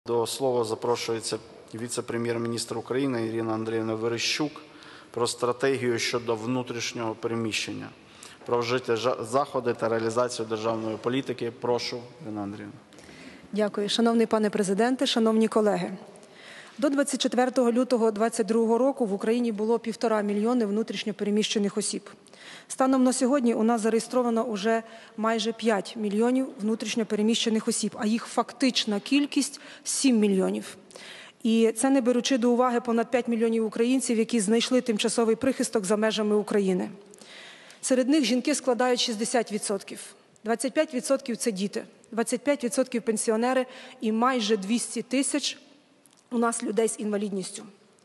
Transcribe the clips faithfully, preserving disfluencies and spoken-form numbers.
До слова запрошується віце-прем'єр-міністр України Ірина Андріївна Верещук про стратегію щодо внутрішнього переміщення, про вжиті заходи та реалізацію державної політики. Прошу, Ірина Андріївна. Дякую. Шановний пане президенте, шановні колеги. До двадцять четвертого лютого двадцять другого року в Україні було півтора мільйони внутрішньо переміщених осіб. Станом на сьогодні у нас зареєстровано вже майже п'ять мільйонів внутрішньо переміщених осіб, а їх фактична кількість – сім мільйонів. І це не беручи до уваги понад п'ять мільйонів українців, які знайшли тимчасовий прихисток за межами України. Серед них жінки складають шістдесят відсотків, двадцять п'ять відсотків – це діти, двадцять п'ять відсотків – пенсіонери і майже двісті тисяч у нас людей з інвалідністю.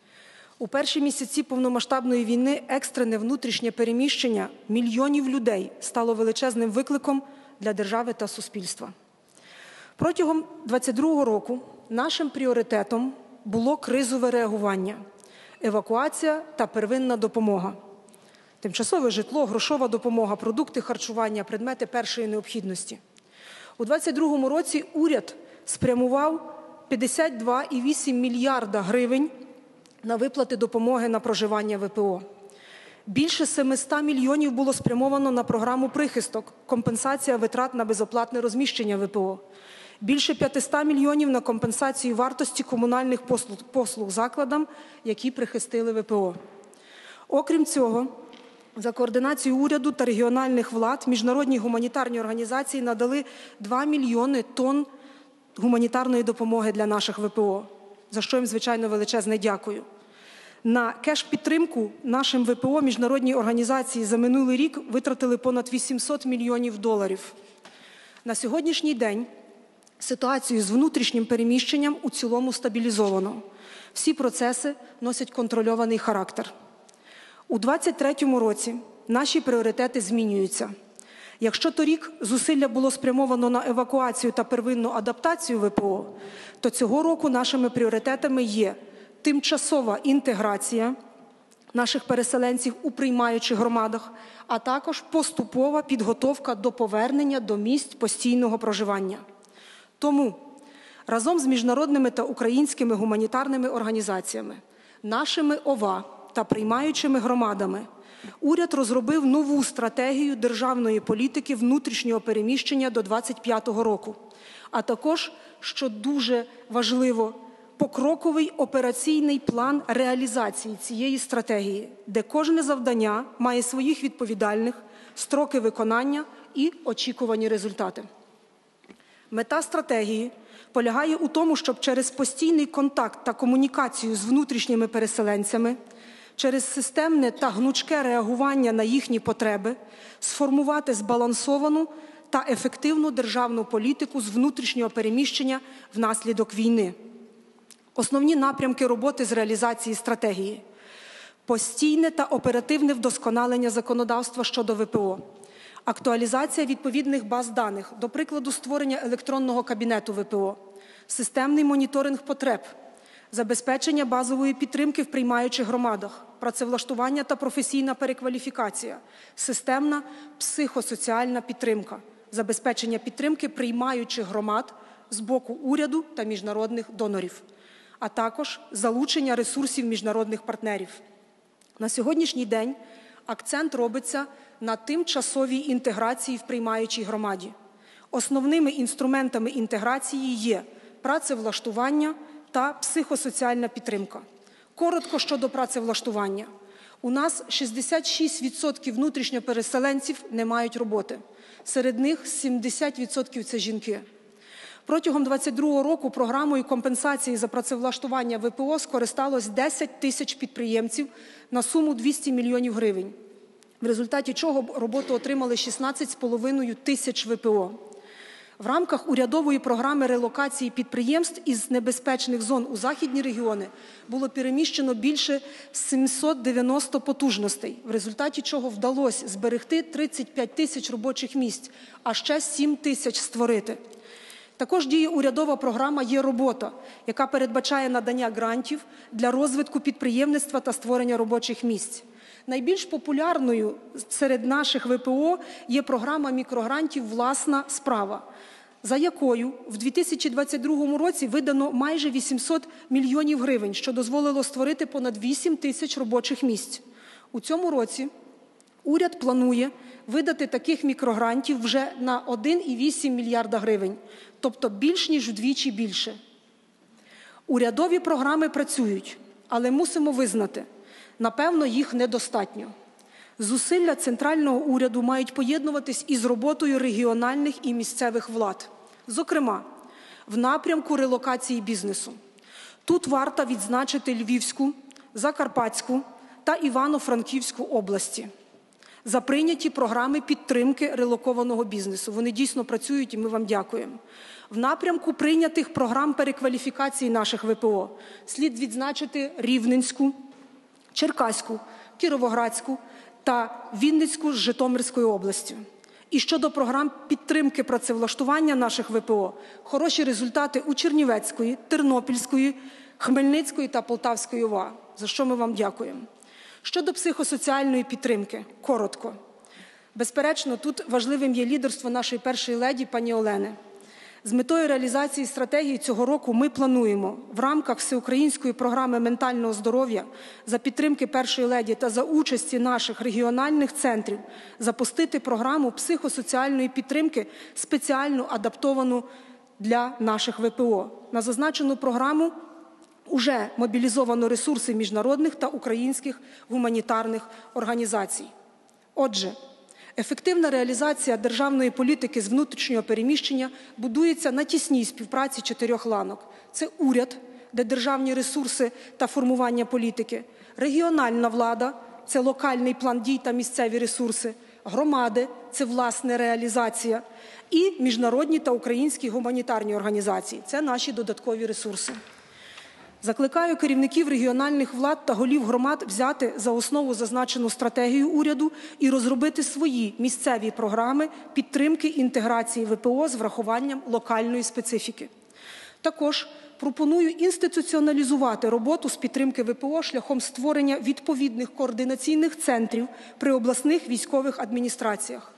У перші місяці повномасштабної війни екстрене внутрішнє переміщення мільйонів людей стало величезним викликом для держави та суспільства. Протягом двадцять другого року нашим пріоритетом було кризове реагування, евакуація та первинна допомога. Тимчасове житло, грошова допомога, продукти харчування, предмети першої необхідності. У двадцять другому році уряд спрямував п'ятдесят два цілих вісім мільярда гривень на виплати допомоги на проживання ВПО. Більше семисот мільйонів було спрямовано на програму «Прихисток» – компенсація витрат на безоплатне розміщення ВПО. Більше п'ятисот мільйонів на компенсацію вартості комунальних послуг, послуг закладам, які прихистили ВПО. Окрім цього, за координацією уряду та регіональних влад міжнародні гуманітарні організації надали два мільйони тонн гуманітарної допомоги для наших ВПО, за що їм, звичайно, величезне дякую. На кеш-підтримку нашим ВПО міжнародні організації за минулий рік витратили понад вісімсот мільйонів доларів. На сьогоднішній день ситуацію з внутрішнім переміщенням у цілому стабілізовано. Всі процеси носять контрольований характер. У двадцять третьому році наші пріоритети змінюються. Якщо торік зусилля було спрямовано на евакуацію та первинну адаптацію ВПО, то цього року нашими пріоритетами є тимчасова інтеграція наших переселенців у приймаючих громадах, а також поступова підготовка до повернення до місць постійного проживання. Тому разом з міжнародними та українськими гуманітарними організаціями, нашими ОВА та приймаючими громадами уряд розробив нову стратегію державної політики внутрішнього переміщення до двадцять п'ятого року, а також, що дуже важливо, покроковий операційний план реалізації цієї стратегії, де кожне завдання має своїх відповідальних, строки виконання і очікувані результати. Мета стратегії полягає у тому, щоб через постійний контакт та комунікацію з внутрішніми переселенцями, через системне та гнучке реагування на їхні потреби сформувати збалансовану та ефективну державну політику з внутрішнього переміщення внаслідок війни. Основні напрямки роботи з реалізації стратегії – постійне та оперативне вдосконалення законодавства щодо ВПО, актуалізація відповідних баз даних, до прикладу, створення електронного кабінету ВПО, системний моніторинг потреб, забезпечення базової підтримки в приймаючих громадах, працевлаштування та професійна перекваліфікація, системна психосоціальна підтримка, забезпечення підтримки приймаючих громад з боку уряду та міжнародних донорів, а також залучення ресурсів міжнародних партнерів. На сьогоднішній день акцент робиться на тимчасовій інтеграції в приймаючій громаді. Основними інструментами інтеграції є працевлаштування та психосоціальна підтримка. Коротко щодо працевлаштування. У нас шістдесят шість відсотків внутрішньопереселенців не мають роботи. Серед них сімдесят відсотків – це жінки. Протягом двадцять другого року програмою компенсації за працевлаштування ВПО скористалось десять тисяч підприємців на суму двісті мільйонів гривень, в результаті чого роботу отримали шістнадцять з половиною тисяч ВПО. В рамках урядової програми релокації підприємств із небезпечних зон у західні регіони було переміщено більше сімсот дев'яносто потужностей, в результаті чого вдалося зберегти тридцять п'ять тисяч робочих місць, а ще сім тисяч створити. Також діє урядова програма «Є робота», яка передбачає надання грантів для розвитку підприємництва та створення робочих місць. Найбільш популярною серед наших ВПО є програма мікрогрантів «Власна справа». за якою в дві тисячі двадцять другому році видано майже вісімсот мільйонів гривень, що дозволило створити понад вісім тисяч робочих місць. У цьому році уряд планує видати таких мікрогрантів вже на один цілих вісім десятих мільярда гривень, тобто більш ніж вдвічі більше. Урядові програми працюють, але мусимо визнати, напевно, їх недостатньо. Зусилля центрального уряду мають поєднуватись із роботою регіональних і місцевих влад, зокрема, в напрямку релокації бізнесу. Тут варто відзначити Львівську, Закарпатську та Івано-Франківську області за прийняті програми підтримки релокованого бізнесу. Вони дійсно працюють, і ми вам дякуємо. В напрямку прийнятих програм перекваліфікації наших В П О слід відзначити Рівненську, Черкаську, Кіровоградську та Вінницьку з Житомирською областю. І щодо програм підтримки працевлаштування наших В П О, хороші результати у Чернівецької, Тернопільської, Хмельницької та Полтавської О В А, за що ми вам дякуємо. Щодо психосоціальної підтримки, коротко. Безперечно, тут важливим є лідерство нашої першої леді, пані Олени. З метою реалізації стратегії цього року ми плануємо в рамках всеукраїнської програми ментального здоров'я за підтримки першої леді та за участі наших регіональних центрів запустити програму психосоціальної підтримки, спеціально адаптовану для наших В П О. На зазначену програму уже мобілізовано ресурси міжнародних та українських гуманітарних організацій. Отже, ефективна реалізація державної політики з внутрішнього переміщення будується на тісній співпраці чотирьох ланок. Це уряд, де державні ресурси та формування політики, регіональна влада, це локальний план дій та місцеві ресурси, громади, це власне реалізація, і міжнародні та українські гуманітарні організації, це наші додаткові ресурси. Закликаю керівників регіональних влад та голів громад взяти за основу зазначену стратегію уряду і розробити свої місцеві програми підтримки інтеграції В П О з врахуванням локальної специфіки. Також пропоную інституціоналізувати роботу з підтримки В П О шляхом створення відповідних координаційних центрів при обласних військових адміністраціях.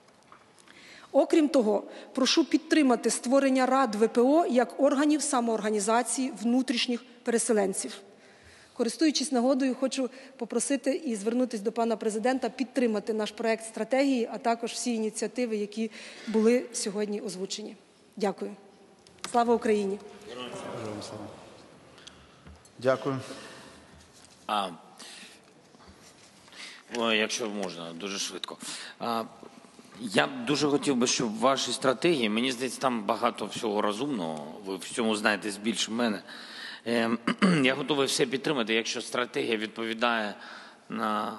Окрім того, прошу підтримати створення рад В П О як органів самоорганізації внутрішніх переселенців. Користуючись нагодою, хочу попросити і звернутися до пана президента підтримати наш проект стратегії, а також всі ініціативи, які були сьогодні озвучені. Дякую. Слава Україні! Дякую. А, о, якщо можна, дуже швидко. А, я б дуже хотів би, щоб в вашій стратегії, мені здається, там багато всього розумного, ви в цьому знаєте більше мене. Е, я готовий все підтримати, якщо стратегія відповідає на,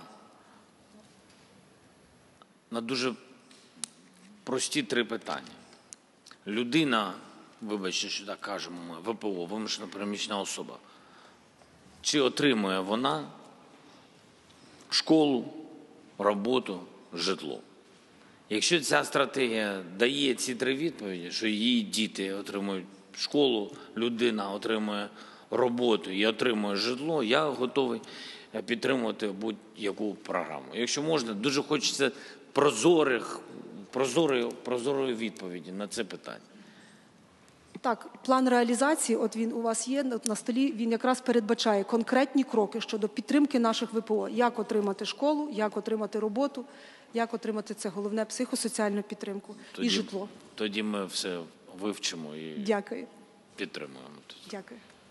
на дуже прості три питання. Людина, вибачте, що так кажемо ми, В П О, вимушена переміщена особа, чи отримує вона школу, роботу, житло? Якщо ця стратегія дає ці три відповіді, що її діти отримують школу, людина отримує роботу і отримує житло, я готовий підтримувати будь-яку програму. Якщо можна, дуже хочеться прозорих, прозорої, прозорої відповіді на це питання. Так, план реалізації, от він у вас є на столі, він якраз передбачає конкретні кроки щодо підтримки наших В П О. Як отримати школу, як отримати роботу, як отримати це головне психосоціальну підтримку Тоді, і житло. Тоді ми все вивчимо і Дякую. підтримуємо. Дякую.